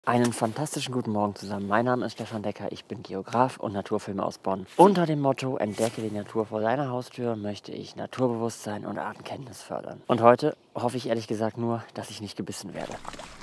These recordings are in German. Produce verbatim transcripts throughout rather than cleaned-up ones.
Einen fantastischen guten Morgen zusammen. Mein Name ist Stefan Decker, ich bin Geograf und Naturfilmer aus Bonn. Unter dem Motto Entdecke die Natur vor deiner Haustür möchte ich Naturbewusstsein und Artenkenntnis fördern. Und heute hoffe ich ehrlich gesagt nur, dass ich nicht gebissen werde.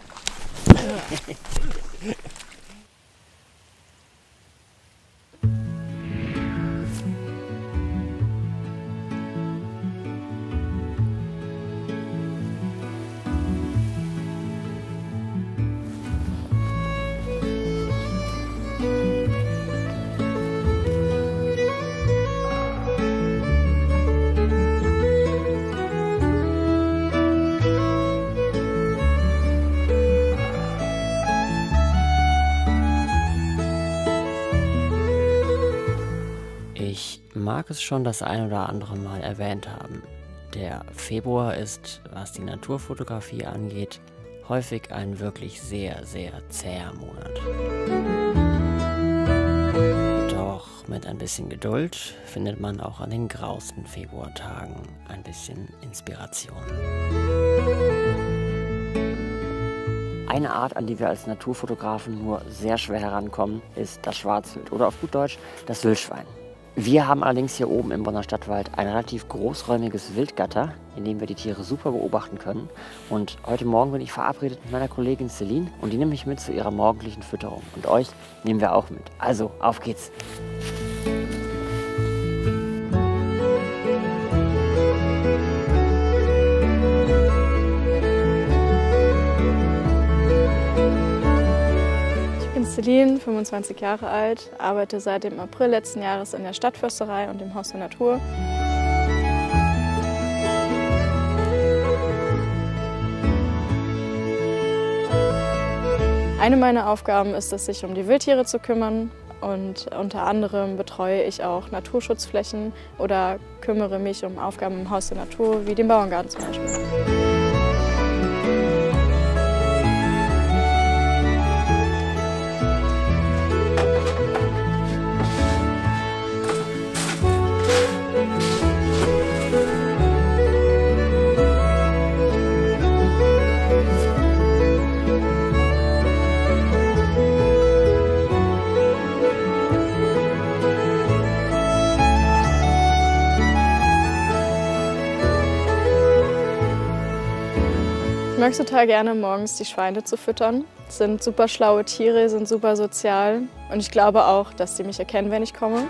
Ich mag es schon das ein oder andere Mal erwähnt haben. Der Februar ist, was die Naturfotografie angeht, häufig ein wirklich sehr, sehr zäher Monat. Doch mit ein bisschen Geduld findet man auch an den grausten Februartagen ein bisschen Inspiration. Eine Art, an die wir als Naturfotografen nur sehr schwer herankommen, ist das Schwarzwild oder auf gut Deutsch das Wildschwein. Wir haben allerdings hier oben im Bonner Stadtwald ein relativ großräumiges Wildgatter, in dem wir die Tiere super beobachten können. Und heute Morgen bin ich verabredet mit meiner Kollegin Celine und die nimmt mich mit zu ihrer morgendlichen Fütterung. Und euch nehmen wir auch mit. Also, auf geht's! Ich bin Celine, fünfundzwanzig Jahre alt, arbeite seit dem April letzten Jahres in der Stadtförsterei und im Haus der Natur. Eine meiner Aufgaben ist es, sich um die Wildtiere zu kümmern, und unter anderem betreue ich auch Naturschutzflächen oder kümmere mich um Aufgaben im Haus der Natur, wie den Bauerngarten zum Beispiel. Ich mag es total gerne, morgens die Schweine zu füttern. Das sind super schlaue Tiere, sind super sozial und ich glaube auch, dass sie mich erkennen, wenn ich komme.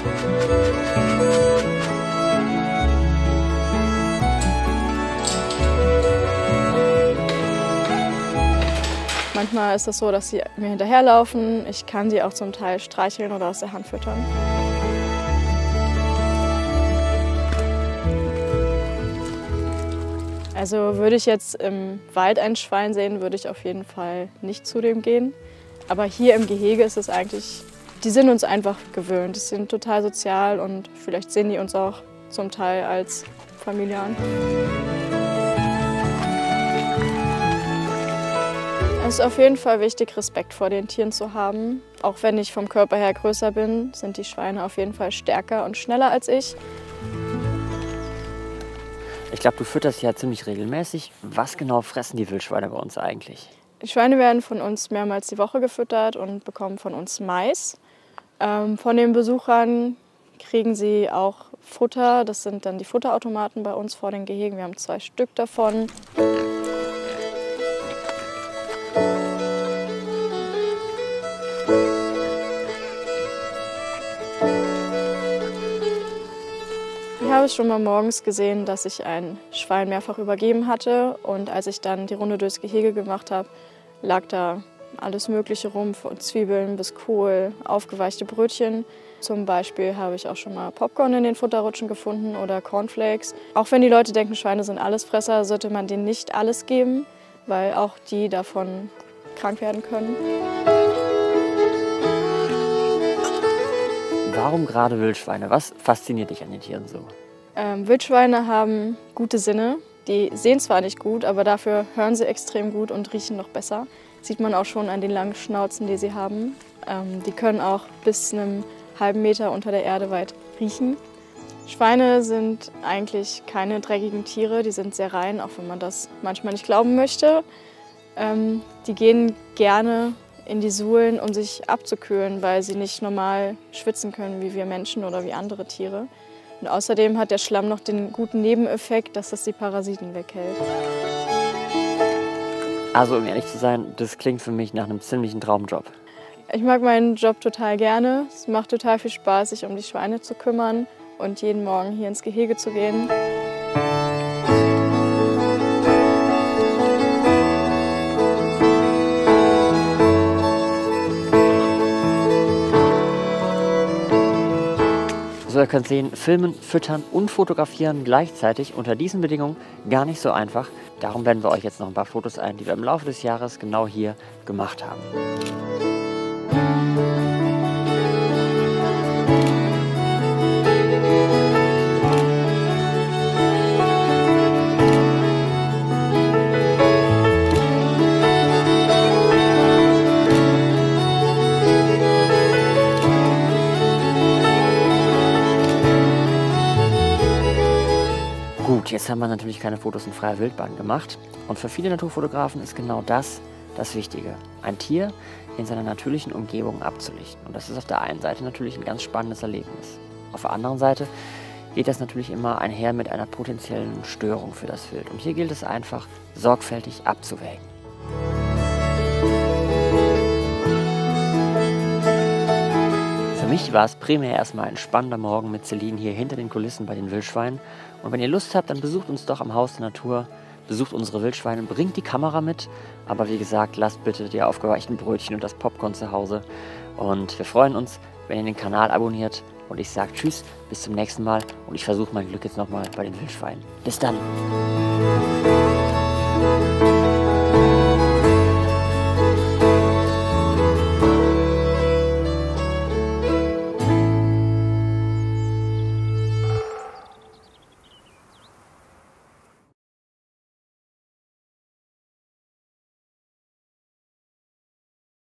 Manchmal ist es so, dass sie mir hinterherlaufen. Ich kann sie auch zum Teil streicheln oder aus der Hand füttern. Also würde ich jetzt im Wald ein Schwein sehen, würde ich auf jeden Fall nicht zu dem gehen. Aber hier im Gehege ist es eigentlich, die sind uns einfach gewöhnt. Die sind total sozial und vielleicht sehen die uns auch zum Teil als Familie an. Es ist auf jeden Fall wichtig, Respekt vor den Tieren zu haben. Auch wenn ich vom Körper her größer bin, sind die Schweine auf jeden Fall stärker und schneller als ich. Ich glaube, du fütterst ja ziemlich regelmäßig. Was genau fressen die Wildschweine bei uns eigentlich? Die Schweine werden von uns mehrmals die Woche gefüttert und bekommen von uns Mais. Ähm, von den Besuchern kriegen sie auch Futter. Das sind dann die Futterautomaten bei uns vor den Gehegen. Wir haben zwei Stück davon. Ich habe es schon mal morgens gesehen, dass ich ein Schwein mehrfach übergeben hatte. Und als ich dann die Runde durchs Gehege gemacht habe, lag da alles Mögliche rum, von Zwiebeln bis Kohl, aufgeweichte Brötchen. Zum Beispiel habe ich auch schon mal Popcorn in den Futterrutschen gefunden oder Cornflakes. Auch wenn die Leute denken, Schweine sind Allesfresser, sollte man denen nicht alles geben, weil auch die davon krank werden können. Warum gerade Wildschweine? Was fasziniert dich an den Tieren so? Ähm, Wildschweine haben gute Sinne. Die sehen zwar nicht gut, aber dafür hören sie extrem gut und riechen noch besser. Sieht man auch schon an den langen Schnauzen, die sie haben. Ähm, die können auch bis einem halben Meter unter der Erde weit riechen. Schweine sind eigentlich keine dreckigen Tiere, die sind sehr rein, auch wenn man das manchmal nicht glauben möchte. Ähm, die gehen gerne in die Suhlen, um sich abzukühlen, weil sie nicht normal schwitzen können wie wir Menschen oder wie andere Tiere. Und außerdem hat der Schlamm noch den guten Nebeneffekt, dass das die Parasiten weghält. Also um ehrlich zu sein, das klingt für mich nach einem ziemlichen Traumjob. Ich mag meinen Job total gerne. Es macht total viel Spaß, sich um die Schweine zu kümmern und jeden Morgen hier ins Gehege zu gehen. So, ihr könnt sehen, filmen, füttern und fotografieren gleichzeitig unter diesen Bedingungen gar nicht so einfach. Darum blenden wir euch jetzt noch ein paar Fotos ein, die wir im Laufe des Jahres genau hier gemacht haben. Gut, jetzt haben wir natürlich keine Fotos in freier Wildbahn gemacht und für viele Naturfotografen ist genau das das Wichtige, ein Tier in seiner natürlichen Umgebung abzulichten. Und das ist auf der einen Seite natürlich ein ganz spannendes Erlebnis. Auf der anderen Seite geht das natürlich immer einher mit einer potenziellen Störung für das Wild. Und hier gilt es einfach, sorgfältig abzuwägen. Für mich war es primär erstmal ein spannender Morgen mit Celine hier hinter den Kulissen bei den Wildschweinen. Und wenn ihr Lust habt, dann besucht uns doch am Haus der Natur, besucht unsere Wildschweine, bringt die Kamera mit. Aber wie gesagt, lasst bitte die aufgeweichten Brötchen und das Popcorn zu Hause. Und wir freuen uns, wenn ihr den Kanal abonniert. Und ich sage Tschüss, bis zum nächsten Mal. Und ich versuche mein Glück jetzt nochmal bei den Wildschweinen. Bis dann!